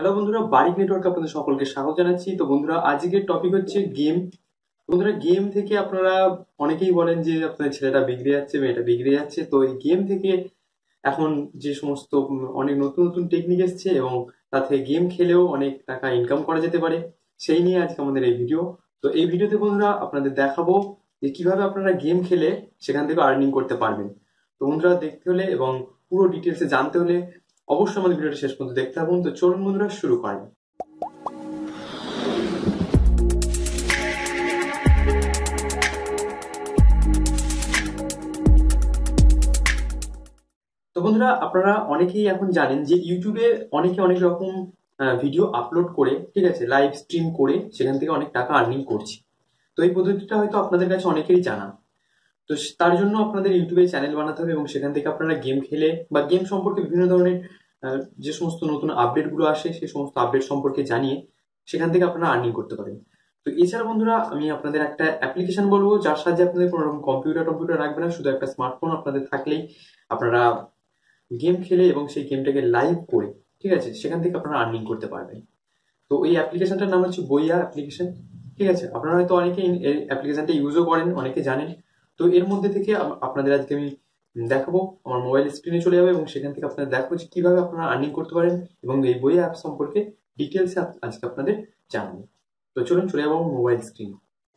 Hello বন্ধুরা, বারিক নেটওয়ার্কে আপনাদের সকলকে স্বাগত জানাচ্ছি। তো বন্ধুরা, আজকের টপিক হচ্ছে গেম। বন্ধুরা, গেম থেকে আপনারা অনেকেই বলেন যে আপনাদের ছেলেটা বিগড়ে যাচ্ছে, মেয়েটা বিগড়ে যাচ্ছে। তো এই গেম থেকে এখন যে সমস্ত অনেক নতুন নতুন টেকনিক এসছে এবং তা থেকে গেম খেলেও অনেক টাকা ইনকাম করা যেতে পারে, সেই নিয়ে আজকে আমাদের এই ভিডিও। তো এই ভিডিওতে বন্ধুরা আপনাদের দেখাবো যে কিভাবে আপনারা গেম খেলে সেখান থেকে আর্নিং করতে পারবেন। তো বন্ধুরা, দেখতে হলে এবং পুরো ডিটেলসে জানতে হলে অবশ্যই আমাদের ভিডিওটা শেষ পর্যন্ত দেখতে থাকুন। তো চলুন বন্ধুরা, শুরু করেন। তো বন্ধুরা, আপনারা অনেকেই এখন জানেন যে ইউটিউবে অনেকে অনেক রকম ভিডিও আপলোড করে, ঠিক আছে, লাইভ স্ট্রিম করে সেখান থেকে অনেক টাকা আর্নিং করছে। তো এই পদ্ধতিটা হয়তো আপনাদের কাছে অনেকেরই জানা। তো তার জন্য আপনাদের ইউটিউবে চ্যানেল বানাতে হবে এবং সেখান থেকে আপনারা গেম খেলে বা গেম সম্পর্কে বিভিন্ন ধরনের যে সমস্ত নতুন আপডেট গুলো আসে সেই সমস্ত আপডেট সম্পর্কে জানিয়ে সেখান থেকে আপনারা আর্নিং করতে পারেন। তো এছাড়া বন্ধুরা, আমি আপনাদের একটা অ্যাপ্লিকেশন বলবো যার সাহায্যে আপনাদের কোনো রকম কম্পিউটার রাখবে না, শুধু একটা স্মার্টফোন আপনাদের থাকলেই আপনারা গেম খেলে এবং সেই গেমটাকে লাইভ করে, ঠিক আছে, সেখান থেকে আপনারা আর্নিং করতে পারবেন। তো এই অ্যাপ্লিকেশনটার নাম হচ্ছে বইয়া অ্যাপ্লিকেশন। ঠিক আছে, আপনারা হয়তো অনেকে এই অ্যাপ্লিকেশনটা ইউজও করেন, অনেকে জানেন। তো এর মধ্যে থেকে আপনাদের আজকে আমি দেখাবো, আমার মোবাইল স্ক্রিনে চলে যাবে এবং সেখান থেকে আপনারা দেখাবো যে কিভাবে আপনারা আর্নিং করতে পারেন এবং এই বইয়া অ্যাপ সম্পর্কে ডিটেলসে আজকে আপনাদের জানাবো। তো চলুন চলে যাবো মোবাইল স্ক্রিন।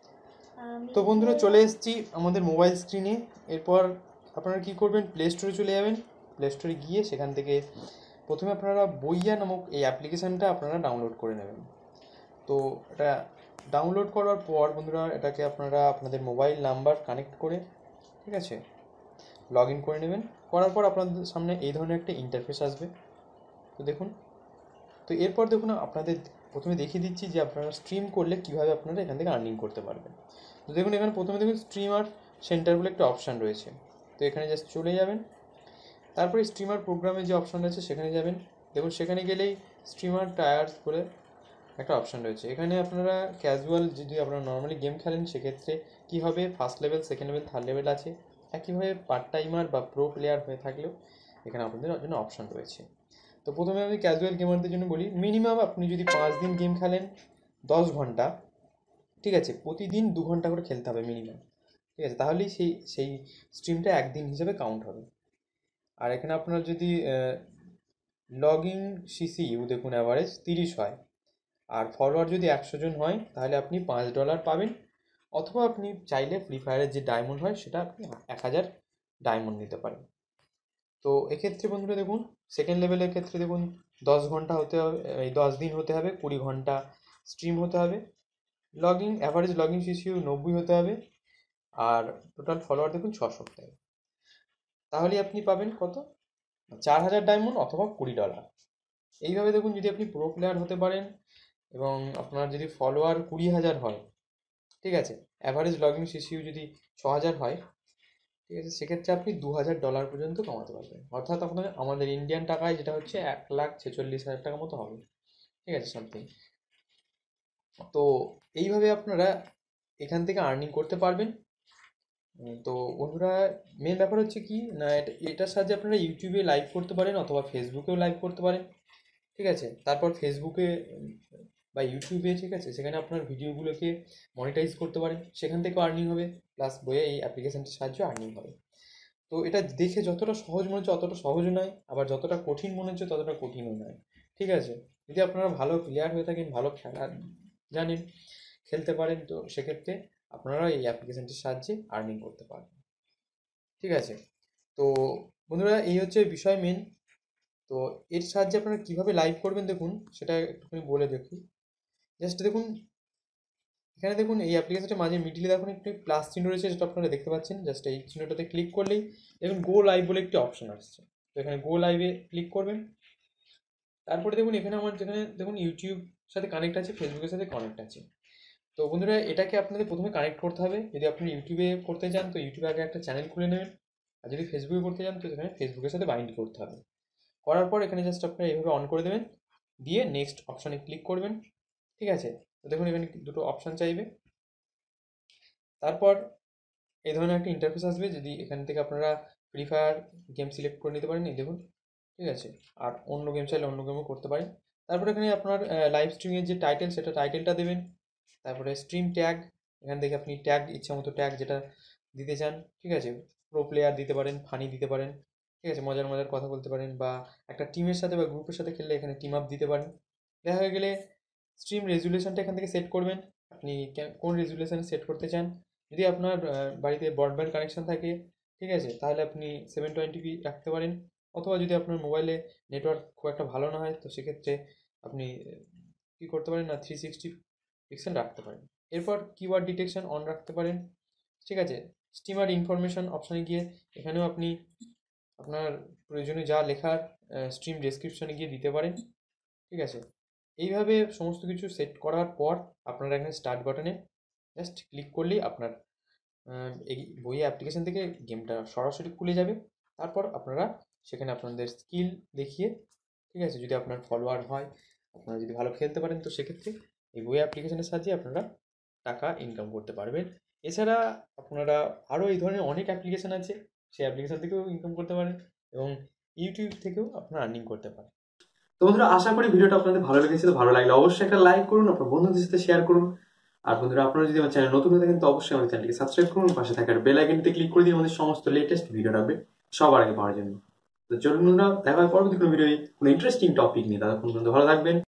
তো বন্ধুরা, চলে এসেছি আমাদের মোবাইল স্ক্রিনে। এরপর আপনারা কি করবেন, প্লে স্টোরে চলে যাবেন। প্লে স্টোরে গিয়ে সেখান থেকে প্রথমে আপনারা বইয়া নামক এই অ্যাপ্লিকেশানটা আপনারা ডাউনলোড করে নেবেন। তো এটা ডাউনলোড করার পর বন্ধুরা, এটাকে আপনারা আপনাদের মোবাইল নাম্বার কানেক্ট করে, ঠিক আছে, লগ ইন করে নেবেন। করার পর আপনাদের সামনে এই ধরনের একটা ইন্টারফেস আসবে। তো দেখুন, তো এরপর দেখুন আপনাদের প্রথমে দেখিয়ে দিচ্ছি যে আপনারা স্ট্রিম করলে কীভাবে আপনারা এখান থেকে আর্নিং করতে পারবেন। তো দেখুন, এখানে প্রথমে দেখুন স্ট্রিমার সেন্টার বলে একটা অপশান রয়েছে। তো এখানে জাস্ট চলে যাবেন। তারপরে স্ট্রিমার প্রোগ্রামে যে অপশান রয়েছে সেখানে যাবেন। দেখুন, সেখানে গেলেই স্ট্রিমার টায়ার্স বলে একটা অপশান রয়েছে। এখানে আপনারা ক্যাজুয়াল, যদি আপনারা নর্মালি গেম খেলেন সেক্ষেত্রে কী হবে, first level, second level, third level আছে। একইভাবে পার্ট টাইমার বা প্রো প্লেয়ার হয়ে থাকলেও এখানে আপনাদের জন্য অপশান রয়েছে। তো প্রথমে আমি ক্যাজুয়াল গেমারদের জন্য বলি, মিনিমাম আপনি যদি 5 দিন গেম খেলেন 10 ঘন্টা, ঠিক আছে, প্রতিদিন 2 ঘন্টা করে খেলতে হবে মিনিমাম, ঠিক আছে, তাহলেই সেই স্ট্রিমটা একদিন হিসেবে কাউন্ট হবে। আর এখানে আপনার যদি লগইন সিসিইউ দেখুন অ্যাভারেজ 30 হয়, আর ফলোয়ার যদি 100 জন হয় তাহলে আপনি $5 পাবেন, অথবা আপনি চাইলে ফ্রি ফায়ারের যে ডায়মন্ড হয় সেটা আপনি 1000 ডায়মন্ড নিতে পারেন। তো এক্ষেত্রে বন্ধুরা দেখুন, সেকেন্ড লেভেলের ক্ষেত্রে দেখুন 10 ঘন্টা হতে হবে, এই 10 দিন হতে হবে, 20 ঘন্টা স্ট্রিম হতে হবে, অ্যাভারেজ লগইন সিসিইউ 90 হতে হবে, আর টোটাল ফলোয়ার দেখুন 600 হতে হবে। তাহলে আপনি পাবেন কত, 4000 ডায়মন্ড অথবা $20। এইভাবে দেখুন, যদি আপনি প্রো প্লেয়ার হতে পারেন এবং আপনার যদি ফলোয়ার 20,000 হয়, ঠিক আছে, অ্যাভারেজ লগইন সিসিইউ যদি 6000 হয়, ঠিক আছে, সেক্ষেত্রে আপনি $2000 পর্যন্ত কমাতে পারবেন। অর্থাৎ আপনার আমাদের ইন্ডিয়ান টাকায় যেটা হচ্ছে 1,46,000 টাকা মতো হবে, ঠিক আছে, সামথিং। তো এইভাবে আপনারা এখান থেকে আর্নিং করতে পারবেন। তো বন্ধুরা, মেন ব্যাপার হচ্ছে কি না, এটার সাহায্যে আপনারা ইউটিউবে লাইভ করতে পারেন অথবা ফেসবুকেও লাইভ করতে পারেন, ঠিক আছে। তারপর ফেসবুকে বা ইউটিউবে, ঠিক আছে, সেখানে আপনার ভিডিওগুলোকে মনিটাইজ করতে পারেন, সেখান থেকেও আর্নিং হবে, প্লাস বইয়ে এই অ্যাপ্লিকেশানটির সাহায্যে আর্নিং হবে। তো এটা দেখে যতটা সহজ মনে হচ্ছে অতটা সহজ নয়, আবার যতটা কঠিন মনে হচ্ছে ততটা কঠিনও নয়, ঠিক আছে। যদি আপনারা ভালো প্লেয়ার হয়ে থাকেন, ভালো খেলা জানেন, খেলতে পারেন, তো সেক্ষেত্রে আপনারা এই অ্যাপ্লিকেশানটির সাহায্যে আর্নিং করতে পারবেন, ঠিক আছে। তো বন্ধুরা, এই হচ্ছে বিষয় মেন। তো এর সাহায্যে আপনারা কীভাবে লাইভ করবেন দেখুন, সেটা একটুখানি বলে দেখি। জাস্ট দেখুন, এখানে দেখুন এই অ্যাপ্লিকেশনটার মাঝে মিডিলে দেখুন একটি প্লাস চিহ্ন রয়েছে, যেটা আপনারা দেখতে পাচ্ছেন। জাস্ট এই চিহ্নটাতে ক্লিক করলেই দেখুন গো লাইভ বলে একটি অপশন আসছে। তো এখানে গো লাইভে ক্লিক করবেন। তারপরে দেখুন এখানে আমার যেখানে দেখুন ইউটিউব সাথে কানেক্ট আছে, ফেসবুকের সাথে কানেক্ট আছে। তো বন্ধুরা, এটাকে আপনাদের প্রথমে কানেক্ট করতে হবে। যদি আপনি ইউটিউবে করতে চান তো ইউটিউবে আগে একটা চ্যানেল খুলে নেবেন, আর যদি ফেসবুকে করতে চান তো সেখানে ফেসবুকের সাথে বাইন্ড করতে হবে। করার পর এখানে জাস্ট আপনারা এইভাবে অন করে দেবেন, দিয়ে নেক্সট অপশানে ক্লিক করবেন, ঠিক আছে। তো দেখুন এখানে দুটো অপশান চাইবে। তারপর এই ধরনের একটা ইন্টারফেস আসবে। যদি এখান থেকে আপনারা ফ্রি ফায়ার গেম সিলেক্ট করে নিতে পারেন, এই দেখুন, ঠিক আছে, আর অন্য গেম চাইলে অন্য গেমও করতে পারেন। তারপরে এখানে আপনার লাইভ স্ট্রিমের যে টাইটেল সেটা টাইটেলটা দেবেন। তারপরে স্ট্রিম ট্যাগ, এখান থেকে আপনি ট্যাগ ইচ্ছা মতো ট্যাগ যেটা দিতে চান, ঠিক আছে, প্রো প্লেয়ার দিতে পারেন, ফানি দিতে পারেন, ঠিক আছে, মজার মজার কথা বলতে পারেন, বা একটা টিমের সাথে বা গ্রুপের সাথে খেললে এখানে টিম আপ দিতে পারেন। দেখা হয়ে গেলে স্ট্রিম রেজুলেশনটা এখান থেকে সেট করবেন, আপনি কোন রেজুলেশনে সেট করতে চান। যদি আপনার বাড়িতে ব্রডব্যান্ড কানেকশন থাকে, ঠিক আছে, তাহলে আপনি 720p রাখতে পারেন। অথবা যদি আপনার মোবাইলে নেটওয়ার্ক খুব একটা ভালো না হয়, তো সেক্ষেত্রে আপনি কী করতে পারেন না 360 পিক্সেল রাখতে পারেন। এরপর কিওয়ার্ড ডিটেকশন অন রাখতে পারেন, ঠিক আছে। স্টিমার ইনফরমেশন অপশানে গিয়ে এখানেও আপনি আপনার প্রয়োজনীয় যা লেখার স্ট্রিম ডেসক্রিপশনে গিয়ে দিতে পারেন, ঠিক আছে। এইভাবে সমস্ত কিছু সেট করার পর আপনারা এখানে স্টার্ট বাটনে জাস্ট ক্লিক করলেই আপনার এই বই অ্যাপ্লিকেশন থেকে গেমটা সরাসরি খুলে যাবে। তারপর আপনারা সেখানে আপনাদের স্কিল দেখিয়ে, ঠিক আছে, যদি আপনার ফলোয়ার হয়, আপনারা যদি ভালো খেলতে পারেন, তো সেক্ষেত্রে এই বই অ্যাপ্লিকেশনের সাহায্যে আপনারা টাকা ইনকাম করতে পারবেন। এছাড়া আপনারা আরও এই ধরনের অনেক অ্যাপ্লিকেশন আছে, সেই অ্যাপ্লিকেশন থেকেও ইনকাম করতে পারেন এবং ইউটিউব থেকেও আপনারা আর্নিং করতে পারেন। তো বন্ধুরা, আশা করি ভিডিওটা আপনাদের ভালো লেগেছে। ভালো লাগলে অবশ্যই একটা লাইক করুন, আপনার বন্ধুদের সাথে শেয়ার করুন। আর বন্ধুরা, আপনারা যদি আমার চ্যানেল নতুন হয়ে থাকেন, তো অবশ্যই আমাদের চ্যানেলকে সাবস্ক্রাইব করুন, পাশে থাকার বেল আইকনটিতে ক্লিক করে দিন আমাদের সমস্ত লেটেস্ট ভিডিও আসবে সবার আগে পাওয়ার জন্য। তো চলুন বন্ধুরা, দেখা হয় পরবর্তী কোনো ভিডিও কোনো ইন্টারেস্টিং টপিক নিয়ে। ততক্ষণ পর্যন্ত ভালো থাকবেন।